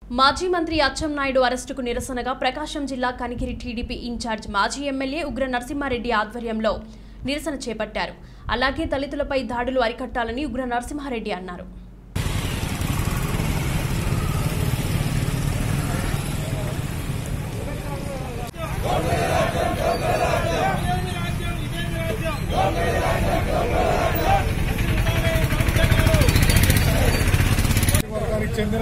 మాజీ మంత్రి అచ్చెన్నాయుడు అరెస్టుకు నిరసనగా ప్రకాశం జిల్లా కనిగిరి టీడీపీ ఇన్ఛార్జ్ మాజీ ఎమ్మెల్యే ఉగ్ర నరసింహారెడ్డి ఆధ్వర్యంలో నిరసన చేపట్టారు. అలాగే దళితులపై దాడులు అరికట్టాలని ఉగ్ర నరసింహారెడ్డి అన్నారు. చెందిన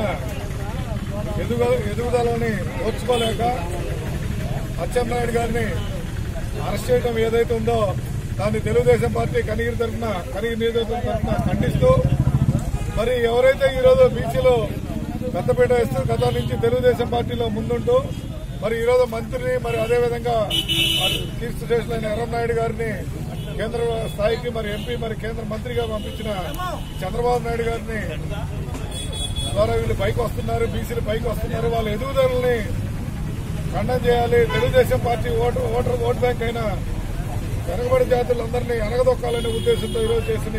ఎదుగుదలని ఓర్చుకోలేక అచ్చెన్నాయుడు గారిని అరెస్ట్ చేయడం ఏదైతే ఉందో దాన్ని తెలుగుదేశం పార్టీ కనిగిరి నియోజకవర్గం తరఫున ఖండిస్తూ మరి ఎవరైతే ఈరోజు బీసీలో పెద్దపీట వేస్తూ గత నుంచి తెలుగుదేశం పార్టీలో ముందుంటూ మరి ఈరోజు మంత్రిని మరి అదేవిధంగా కీర్తి స్టేషన్ అయిన ఎర్రన్నాయుడు గారిని కేంద్ర స్థాయికి మరి ఎంపీ మరి కేంద్ర మంత్రిగా పంపించిన చంద్రబాబు నాయుడు గారిని ద్వారా వీళ్ళు పైకి వస్తున్నారు, బీసీలు పైకి వస్తున్నారు. వాళ్ళ ఎదుగుదలని ఖండం చేయాలి. తెలుగుదేశం పార్టీ ఓటు బ్యాంక్ అయిన వెనకబడి జాతులందరినీ అనగదొక్కాలనే ఉద్దేశంతో ఈరోజు చేసిన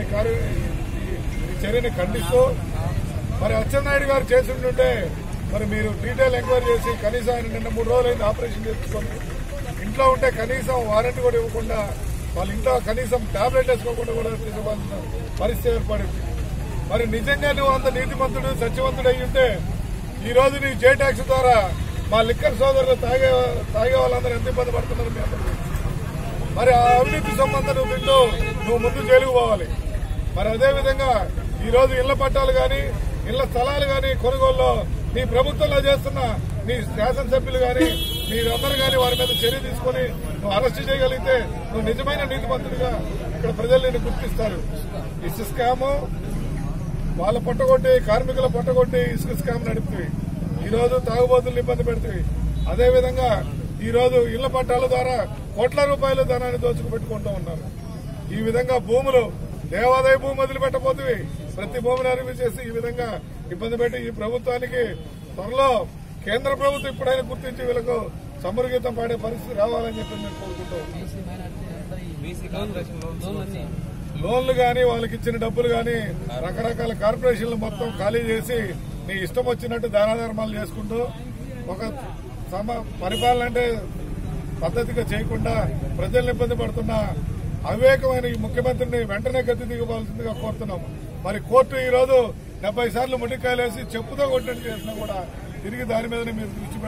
ఈ చర్యని ఖండిస్తూ మరి అచ్చెన్నాయుడు గారు చేస్తుంటే మరి మీరు డీటెయిల్ ఎంక్వైరీ చేసి కనీసం ఆయన నిన్న 3 రోజులైంది ఆపరేషన్ చేసుకోండి. ఇంట్లో ఉంటే కనీసం వారంటీ కూడా ఇవ్వకుండా వాళ్ళ ఇంట్లో కనీసం టాబ్లెట్ వేసుకోకుండా కూడా తీసుకోవాల్సిన పరిస్థితి ఏర్పడింది. మరి నిజంగా నువ్వు అంత నీతిమంతుడు సత్యవంతుడు అయి ఉంటే ఈ రోజు నీ జే ట్యాక్స్ ద్వారా మా లిక్కర్ సోదరులు తాగే వాళ్ళందరూ ఎంత ఇబ్బంది పడుతున్నారు మీ అందరూ. మరి ఆ అవినీతి సంబంధం నువ్వు తింటూ నువ్వు ముందు జైలుకు పోవాలి. మరి అదేవిధంగా ఈ రోజు ఇళ్ల పట్టాలు గాని ఇళ్ల స్థలాలు గాని కొనుగోలులో నీ ప్రభుత్వంలో చేస్తున్న నీ శాసనసభ్యులు గాని మీరందరూ గాని వారి మీద చర్య తీసుకుని నువ్వు అరెస్ట్ చేయగలిగితే నువ్వు నిజమైన నీతిమంతుడిగా ఇక్కడ ప్రజలు నిన్ను గుర్తిస్తారు. ఇసుక స్కాము వాళ్ళ పొట్టగొట్టి కార్మికుల పొట్టగొట్టి ఇసుక స్కామ్ నడుపుతుంది. ఈ రోజు తాగుబోతులను ఇబ్బంది పెడుతుంది. అదేవిధంగా ఈ రోజు ఇళ్ల పట్టాల ద్వారా కోట్ల రూపాయల ధనాన్ని దోచుకుపెట్టుకుంటూ ఉన్నారు. ఈ విధంగా భూములు దేవాదాయ భూమి వదిలిపెట్టబోతుంది. ప్రతి భూమిని అరివి చేసి ఈ విధంగా ఇబ్బంది పెట్టి ఈ ప్రభుత్వానికి త్వరలో కేంద్ర ప్రభుత్వం ఇప్పుడైనా గుర్తించి వీళ్ళకు సమర్గీతం పాడే పరిస్థితి రావాలని చెప్పి మేము కోరుకుంటాం. లోన్లు గాని వాళ్ళకి ఇచ్చిన డబ్బులు గాని రకరకాల కార్పొరేషన్లు మొత్తం ఖాళీ చేసి నీ ఇష్టం వచ్చినట్టు దాన ధర్మాలు చేసుకుంటూ ఒక పరిపాలన అంటే పద్ధతిగా చేయకుండా ప్రజల్ని ఇబ్బంది పడుతున్న అవివేకమైన ఈ ముఖ్యమంత్రిని వెంటనే గద్దె దిగవలసిందిగా కోరుతున్నాం. మరి కోర్టు ఈ రోజు 70 సార్లు ముట్టికాయలేసి చెప్పుతో కొట్టినట్టు చేసినా కూడా తిరిగి దాని మీదనే మీరు దృష్టి